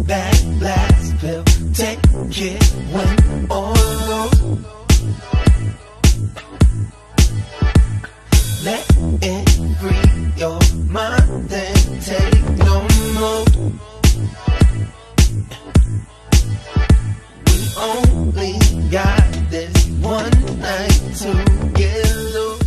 that last pill, take it when all low. Let it free your mind and take no more. We only got this one night to get loose.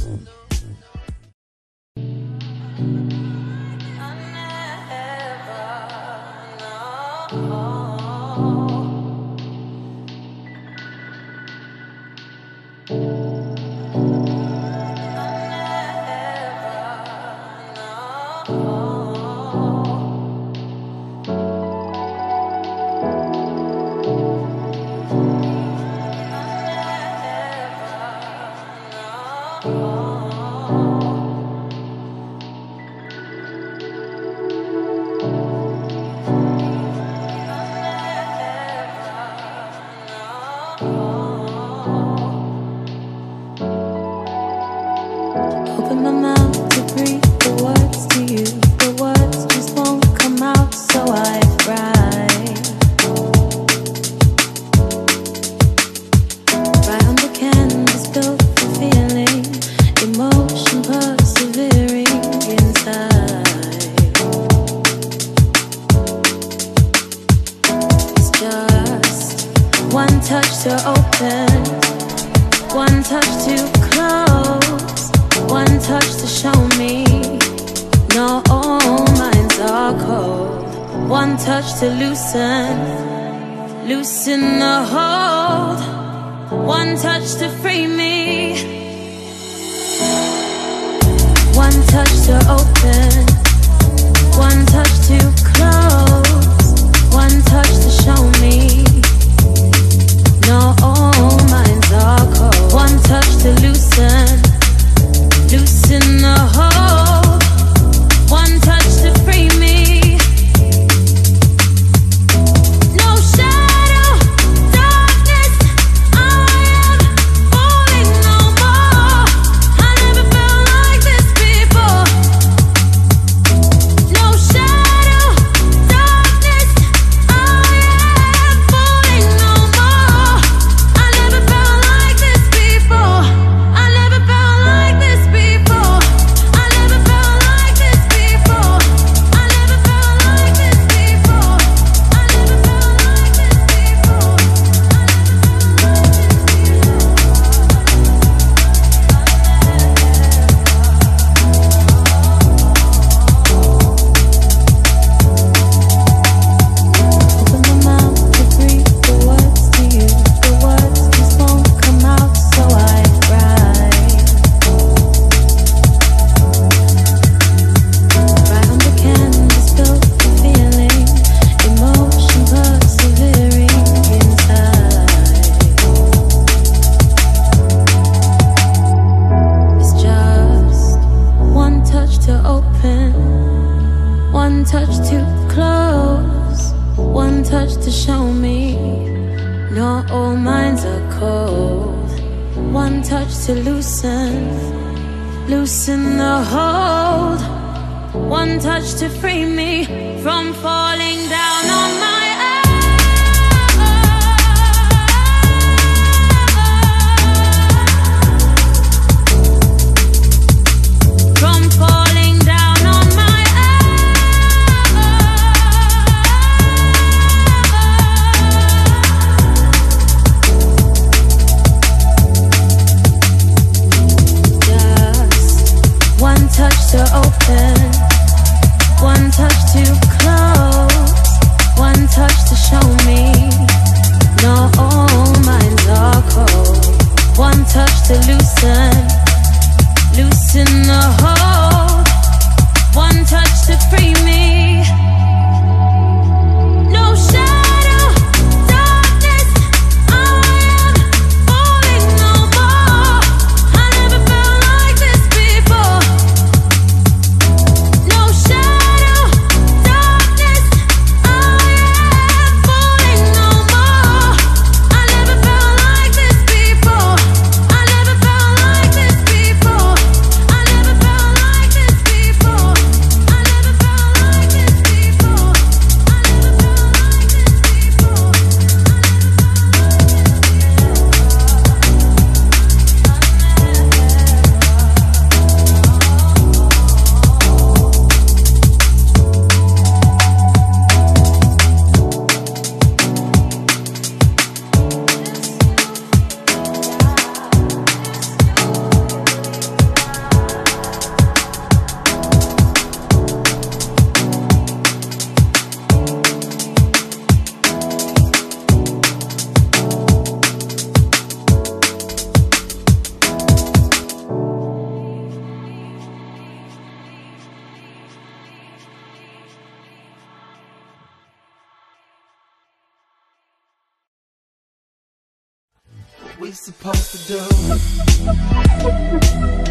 Open my mouth to breathe the words to you. The words just won't come out, so I cry. Right on the canvas, built the feeling, emotion persevering inside. It's just one touch to open, one touch to close, one touch to show me, no, all minds are cold. One touch to loosen, loosen the hold. One touch to free me. One touch to open, one touch to close, one touch to show me, no, all minds are cold. One touch to loosen, loosen the hold. One touch to free me. No shadow, darkness, I am falling no more. I never felt like this before. No shadow, darkness, I am falling no more. I never felt like this before. I never felt like this before. I never felt like this before. I never felt like this before. I never felt like this before. Open my mouth to breathe the words to you. The words just won't come out, so I cry. Right on the canvas, built the feeling, emotion persevering inside. It's just one touch to open, one touch to close, one touch to show me, not all minds are cold. One touch to loosen, loosen the hold. One touch to free me from falling down on my ass. From falling down on my Just one touch to open, one touch to close, we supposed to do?